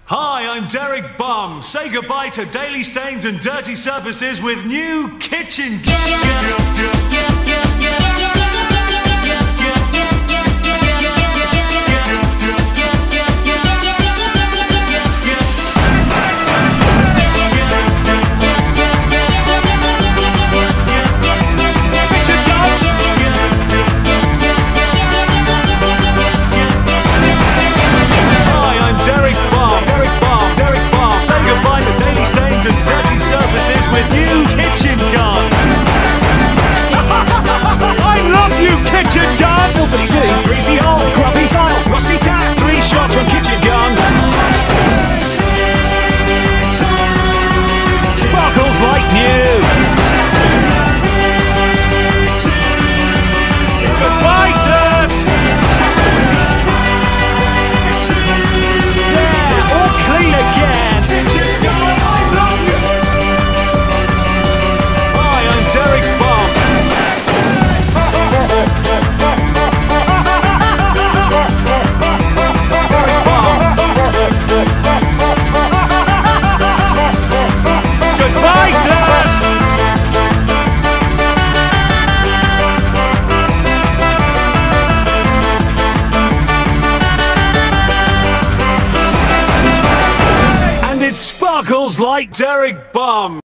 Hi, I'm Derek Bum. Say goodbye to daily stains and dirty surfaces with new kitchen gear. With new kitchen gun. I love you, kitchen gun. Number 2, greasy hole, grubby tiles, rusty tap. 3 shots from kitchen gun. Sparkles like new. Goodbye, Dirt. Yeah, all clean again. Sparkles like Derek Bum.